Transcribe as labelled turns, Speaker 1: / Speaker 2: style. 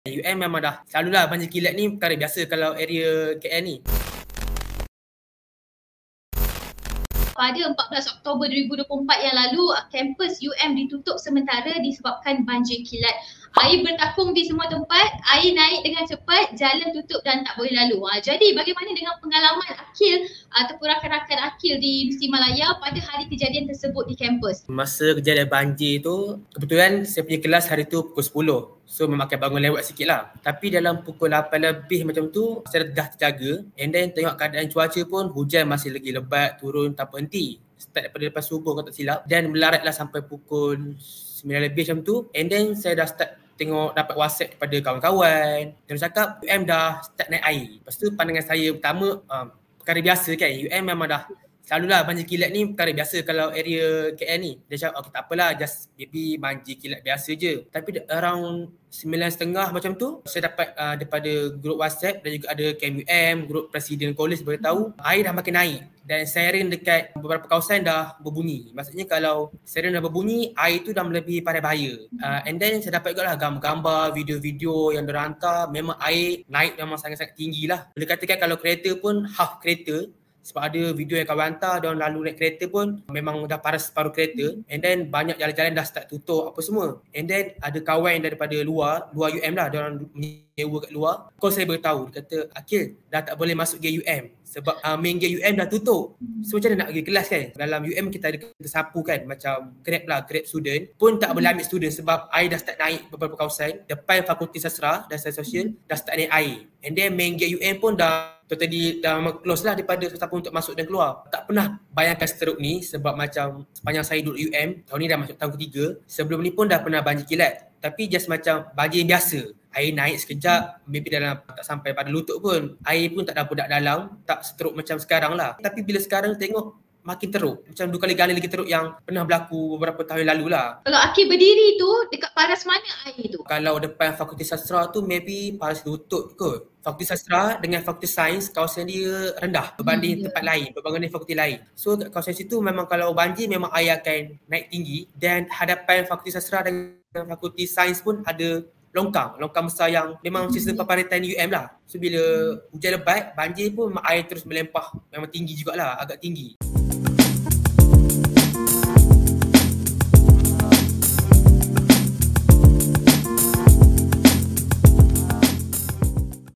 Speaker 1: UM memang dah selalulah banjir kilat ni perkara biasa kalau area KL ni.
Speaker 2: Pada 14 Oktober 2024 yang lalu, kampus UM ditutup sementara disebabkan banjir kilat. Air bertakung di semua tempat, air naik dengan cepat, jalan tutup dan tak boleh lalu. Jadi bagaimana dengan pengalaman Akil ataupun rakan-rakan Akil di Mesti Malaya pada hari kejadian tersebut di kampus?
Speaker 1: Masa kejadian banjir tu, kebetulan saya punya kelas hari tu pukul 10. So memang akan bangun lewat sikit lah. Tapi dalam pukul 8 lebih macam tu, saya dah terjaga. And then tengok keadaan cuaca pun, hujan masih lagi lebat, turun tak berhenti. Start daripada lepas subuh kalau tak silap. Dan melaratlah sampai pukul 9 lebih macam tu. And then saya dah start tengok dapat WhatsApp daripada kawan-kawan. Dan cakap UM dah start naik air. Lepas tu pandangan saya pertama, perkara biasa kan. UM memang dah selalulah banjir kilat ni perkara biasa kalau area KL ni. Dia cakap, okay tak apalah, just maybe banjir kilat biasa je. Tapi around 9.30 macam tu, saya dapat daripada grup WhatsApp dan juga ada KMUM, grup Presiden Kolej beritahu air dah makin naik dan siren dekat beberapa kawasan dah berbunyi. Maksudnya kalau siren dah berbunyi, air tu dah melebihi pandai bahaya. And then saya dapat juga lah gambar-gambar, video-video yang diorang hantar, memang air naik memang sangat-sangat tinggi lah. Boleh katakan kalau kereta pun half kereta. Sebab ada video yang kawan hantar, diorang lalu naik kereta pun memang dah paras separuh kereta. And then banyak jalan-jalan dah start tutup apa semua. And then ada kawan daripada luar UM lah, diorang menyewa kat luar. Call saya beritahu, dia kata, Akil dah tak boleh masuk gate UM sebab main gate UM dah tutup. So macam mana nak pergi kelas kan? Dalam UM kita ada kereta sapu kan, macam Grab lah, Grab student pun tak boleh ambil student sebab air dah start naik beberapa kawasan. Depan Fakulti Sastra dan Sains Sosial dah start naik air. And then main gate UM pun dah totally dah close lah daripada siapa untuk masuk dan keluar. Tak pernah bayangkan seteruk ni sebab macam sepanjang saya duduk UM, tahun ni dah masuk tahun ketiga. Sebelum ni pun dah pernah banjir kilat. Tapi just macam banjir biasa. Air naik sekejap, maybe dalam tak sampai pada lutut pun. Air pun tak dapat dalam, tak seteruk macam sekarang lah. Tapi bila sekarang tengok makin teruk. Macam 2 kali ganda lagi teruk yang pernah berlaku beberapa tahun yang lalu lah.
Speaker 2: Kalau Akil berdiri tu, dekat paras mana air tu?
Speaker 1: Kalau depan Fakulti Sastra tu maybe paras lutut kot. Fakulti Sastra dengan Fakulti Sains, kawasan dia rendah berbanding tempat lain, berbanding fakulti lain. So kat kawasan situ memang kalau banjir memang air akan naik tinggi. Dan hadapan Fakulti Sastra dengan Fakulti Sains pun ada longkang besar yang memang sistem paparitan UM lah. So bila hujan lebat, banjir pun memang air terus melempah. Memang tinggi jugalah, agak tinggi.